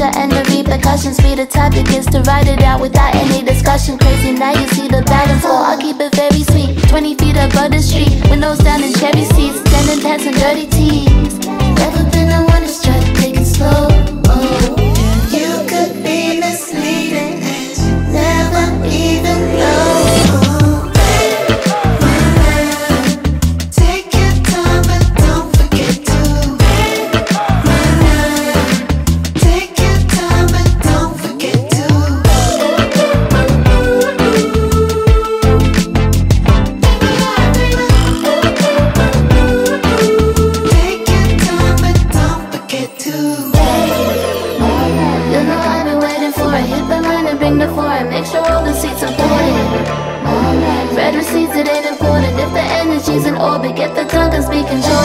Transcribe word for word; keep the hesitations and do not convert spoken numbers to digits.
pressure and the repercussions. Be the type that gets to write it out without any discussion. Crazy, now you see the balance. So I'll keep it very sweet. Twenty feet above the street, windows down in cherry seats, denim pants and dirty tees. Never been the one to try to take it slow. Oh, you could be misleading and you never even know. Make sure all the seats are boarded. Red receipts, it ain't important. If the energy's in orbit, get the tongue and speak and show